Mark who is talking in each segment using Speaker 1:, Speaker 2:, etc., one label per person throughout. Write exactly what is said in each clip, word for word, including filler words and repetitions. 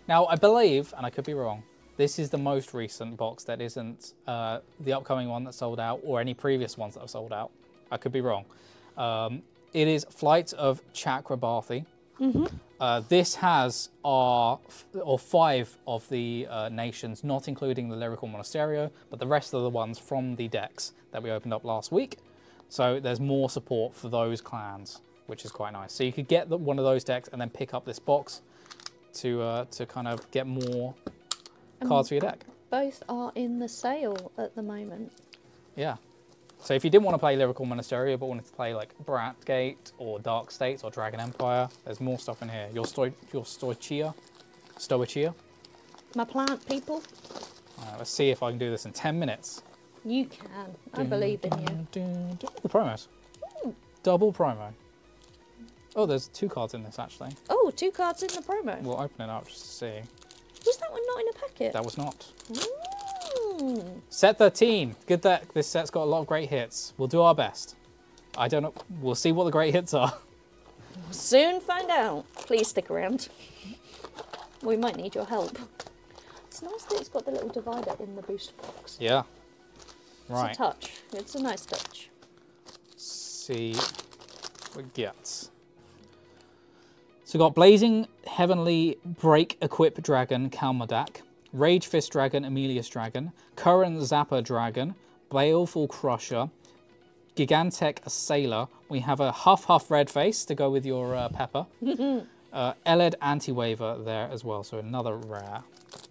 Speaker 1: Now, I believe, and I could be wrong, this is the most recent box that isn't uh, the upcoming one that sold out or any previous ones that have sold out. I could be wrong. Um, it is Flight of Chakrabarthi.
Speaker 2: Mm-hmm.
Speaker 1: Uh, this has our, or five of the uh, nations, not including the Lyrical Monasterio, but the rest of the ones from the decks that we opened up last week. So there's more support for those clans, which is quite nice. So you could get the, one of those decks and then pick up this box to uh, to kind of get more cards for your deck.
Speaker 2: Both are in the sale at the moment.
Speaker 1: Yeah. So if you didn't want to play Lyrical Monasterio but wanted to play like Bratgate or Dark States or Dragon Empire, there's more stuff in here. Your Sto your Stoichia, Stoichia.
Speaker 2: My plant people.
Speaker 1: Right, let's see if I can do this in ten minutes.
Speaker 2: You can. I believe in you.
Speaker 1: Dun, dun. Oh, promos.
Speaker 2: Ooh.
Speaker 1: Double promo. Oh, there's two cards in this actually.
Speaker 2: Oh, two cards in the promo.
Speaker 1: We'll open it up just to see.
Speaker 2: Was that one not in a packet?
Speaker 1: That was not.
Speaker 2: Ooh.
Speaker 1: Set thirteen. Good that this set's got a lot of great hits. We'll do our best. I don't know. We'll see what the great hits are.
Speaker 2: Soon find out. Please stick around. We might need your help. It's nice that it's got the little divider in the booster box.
Speaker 1: Yeah. Right.
Speaker 2: It's a touch. It's a nice touch.
Speaker 1: Let's see what we get. So we've got Blazing Heavenly Break Equip Dragon Kalmadak, Rage Fist Dragon Emilius Dragon, Current Zapper Dragon, Baleful Crusher, Gigantech Assailer. We have a Huff Huff Red Face to go with your uh, pepper. uh, Eled Anti-Waver there as well, so another rare.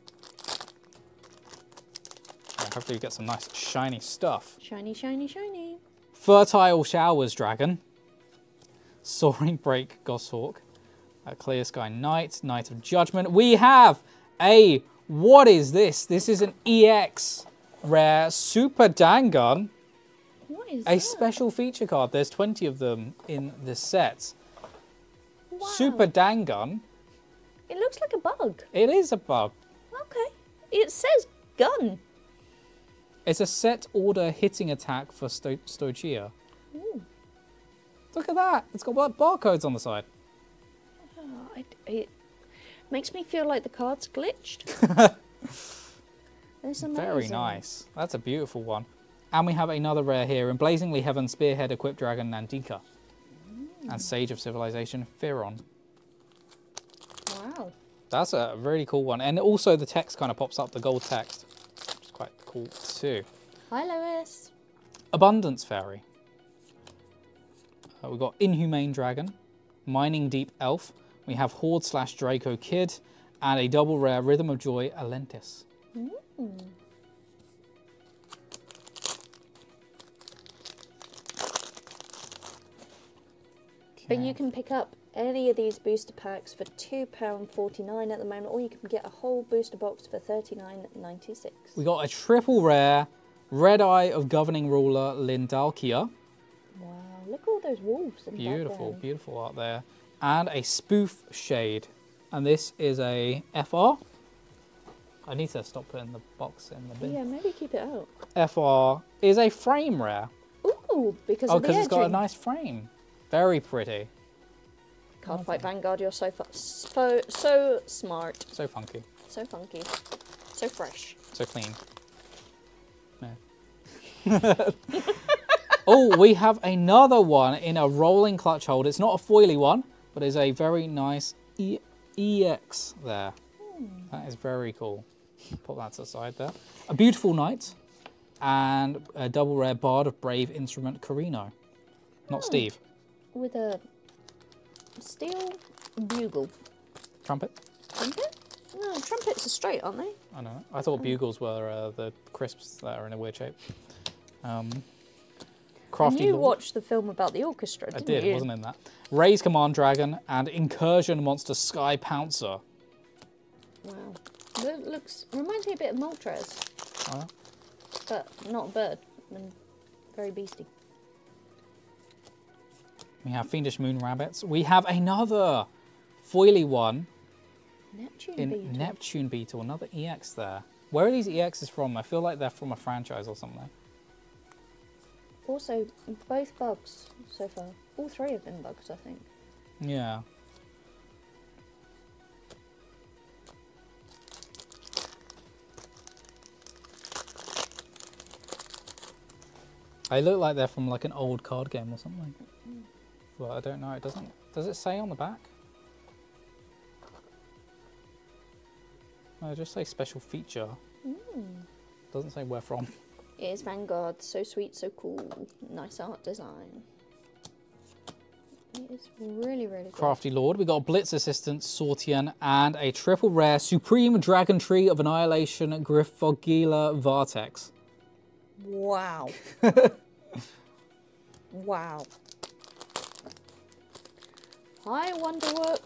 Speaker 1: Right, hopefully you get some nice shiny stuff.
Speaker 2: Shiny, shiny, shiny.
Speaker 1: Fertile Showers Dragon, Soaring Break Goshawk, uh, Clear Sky Knight, Knight of Judgment. We have a, what is this? This is an E X rare Super Dangun.
Speaker 2: What is
Speaker 1: A
Speaker 2: that?
Speaker 1: special feature card. There's twenty of them in this set.
Speaker 2: Wow.
Speaker 1: Super Dangun.
Speaker 2: It looks like a bug.
Speaker 1: It is a bug.
Speaker 2: Okay. It says gun.
Speaker 1: It's a set order hitting attack for Sto Stoichia.
Speaker 2: Ooh.
Speaker 1: Look at that. It's got bar barcodes on the side.
Speaker 2: Oh, I, it makes me feel like the card's glitched. It's amazing.
Speaker 1: Very nice. That's a beautiful one. And we have another rare here in Blazingly Heaven Spearhead Equipped Dragon Nandika. Mm. And Sage of Civilization Firon.
Speaker 2: Wow.
Speaker 1: That's a really cool one. And also the text kind of pops up, the gold text, which is quite cool too.
Speaker 2: Hi, Lois.
Speaker 1: Abundance Fairy. Uh, we've got Inhumane Dragon, Mining Deep Elf. We have Horde slash Draco Kid, and a double rare Rhythm of Joy Alentis.
Speaker 2: Mm. But you can pick up any of these booster packs for two pounds forty-nine at the moment, or you can get a whole booster box for thirty-nine ninety-six.
Speaker 1: We got a triple rare Red Eye of Governing Ruler Lindalkia.
Speaker 2: Wow, look at all those wolves in the
Speaker 1: Beautiful,
Speaker 2: background.
Speaker 1: beautiful art there. And a Spoof Shade. And this is a F R. I need to stop putting the box in the bin.
Speaker 2: Yeah, maybe keep it out.
Speaker 1: F R is a frame rare.
Speaker 2: Ooh, because
Speaker 1: Oh,
Speaker 2: of the
Speaker 1: because it's got a
Speaker 2: edging.
Speaker 1: nice frame. Very pretty.
Speaker 2: Cardfight Vanguard, you're so, fu so so smart,
Speaker 1: So funky.
Speaker 2: so funky, so fresh.
Speaker 1: So clean. No. Oh, we have another one in a rolling clutch hold. It's not a foily one, but it's a very nice e EX there. Hmm. That is very cool. Put that to the side there. A Beautiful Knight and a double rare Bard of Brave Instrument Carino. Not
Speaker 2: Oh.
Speaker 1: Steve.
Speaker 2: With a steel bugle.
Speaker 1: Trumpet?
Speaker 2: Trumpet? No, trumpets are straight, aren't they?
Speaker 1: I don't know. I thought bugles were uh, the crisps that are in a weird shape. Um, Crafty
Speaker 2: and you
Speaker 1: Lord.
Speaker 2: watched the film about the orchestra,
Speaker 1: I
Speaker 2: didn't
Speaker 1: did,
Speaker 2: you?
Speaker 1: wasn't in that. Raise Command Dragon and Incursion Monster Sky Pouncer.
Speaker 2: Wow. It looks, reminds me a bit of Moltres,
Speaker 1: Oh,
Speaker 2: but not a bird, and very beastie.
Speaker 1: we have Fiendish Moon Rabbits. We have another foily one
Speaker 2: Neptune
Speaker 1: in
Speaker 2: Beetle.
Speaker 1: Neptune Beetle, another E X there. Where are these E Xs from? I feel like they're from a franchise or something.
Speaker 2: Also, both bugs so far. All three have been bugs, I think.
Speaker 1: Yeah. They look like they're from like an old card game or something. Well, I don't know. It doesn't. Does it say on the back? No, it just say special feature.
Speaker 2: Mm.
Speaker 1: Doesn't say where from.
Speaker 2: It is Vanguard. So sweet, so cool. Nice art design. It is really, really good.
Speaker 1: Crafty Lord. We got a Blitz Assistant, Sortian, and a triple rare Supreme Dragon Tree of Annihilation Griffogila Vartex.
Speaker 2: Wow. Wow. Hi, Wonderwork.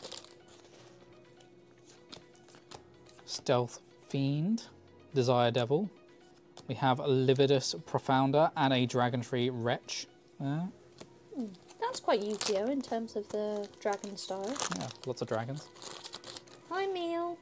Speaker 1: Stealth Fiend, Desire Devil. We have a Lividus Profounder and a Dragon Tree Wretch. Yeah.
Speaker 2: Hmm. That's quite Yu-Gi-Oh in terms of the dragon style.
Speaker 1: Yeah, lots of dragons.
Speaker 2: Hi, Meal.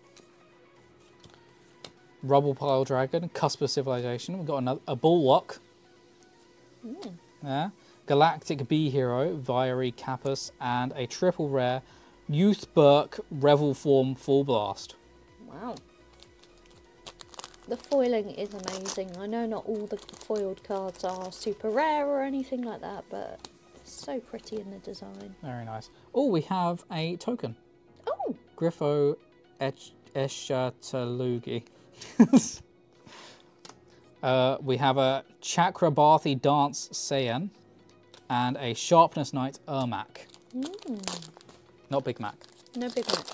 Speaker 1: Rubble Pile Dragon, Cusp of Civilization. We've got another, a Bulwark.
Speaker 2: Mm.
Speaker 1: Yeah. Galactic Bee Hero, Viary Kappas, and a triple rare Youth Burke Revel Form Full Blast.
Speaker 2: Wow. The foiling is amazing. I know not all the foiled cards are super rare or anything like that, but it's so pretty in the design.
Speaker 1: Very nice. Oh, we have a token.
Speaker 2: Oh!
Speaker 1: Griffo Eshatalugi. uh, we have a Chakrabarthi Dance Saiyan and a Sharpness Knight Ermac.
Speaker 2: Mm.
Speaker 1: Not Big Mac.
Speaker 2: No Big Mac.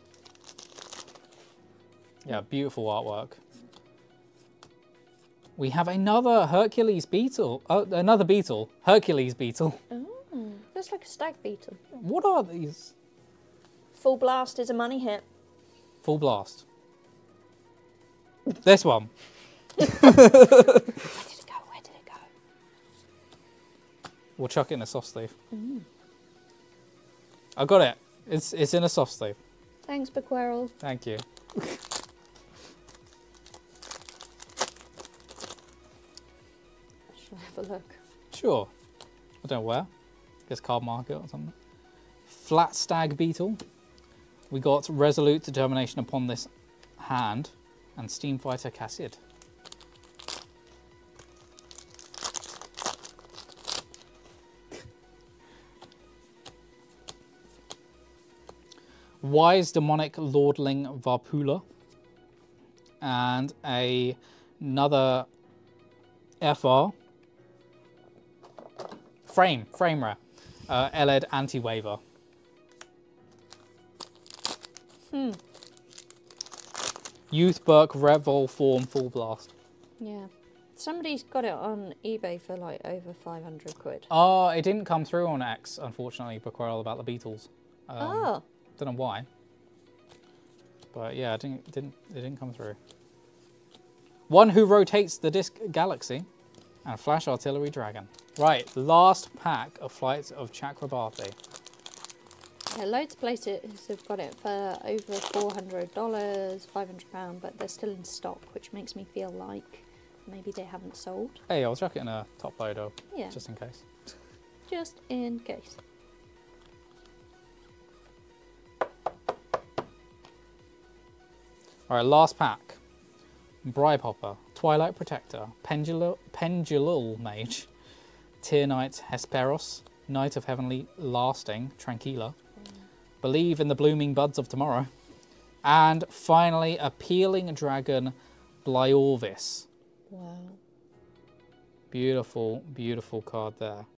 Speaker 1: Yeah, beautiful artwork. We have another Hercules beetle. Oh, another beetle. Hercules beetle.
Speaker 2: Oh, looks like a stag beetle.
Speaker 1: What are these?
Speaker 2: Full Blast is a money hit.
Speaker 1: Full Blast. This one.
Speaker 2: Where did it go? Where did it go?
Speaker 1: We'll chuck it in a soft sleeve.
Speaker 2: Mm.
Speaker 1: I got it. It's it's in a soft sleeve.
Speaker 2: Thanks, Bequerel.
Speaker 1: Thank you.
Speaker 2: Shall I have a look?
Speaker 1: Sure. I don't know where. Guess card market or something. Flat Stag Beetle. We got Resolute Determination upon this hand and Steam Fighter Cassid. Wise Demonic Lordling Varpula. And a, another F R. Frame, frame rare. Uh, L E D Anti-Waver.
Speaker 2: Hmm.
Speaker 1: Youth Burke Revol Form Full Blast.
Speaker 2: Yeah. Somebody's got it on eBay for like over five hundred quid.
Speaker 1: Oh, it didn't come through on X, unfortunately, Bequerel, about the Beatles. Um,
Speaker 2: oh.
Speaker 1: Don't know why. But yeah, it didn't, didn't, it didn't come through. One who rotates the disc Galaxy. And Flash Artillery Dragon. Right, last pack of Flights of Chakrabarthi.
Speaker 2: Yeah, loads of places have got it for over four hundred dollars, five hundred pounds, but they're still in stock, which makes me feel like maybe they haven't sold.
Speaker 1: Hey, I'll chuck it in a top loader,
Speaker 2: Yeah.
Speaker 1: just in case.
Speaker 2: Just in case.
Speaker 1: All right, last pack. Bribe Hopper, Twilight Protector, Pendulal, Pendulal Mage, Tier Knight Hesperos, Knight of Heavenly Lasting, Tranquilla, mm. Believe in the Blooming Buds of Tomorrow, and finally a Peeling Dragon, Blyorvis.
Speaker 2: Wow.
Speaker 1: Beautiful, beautiful card there.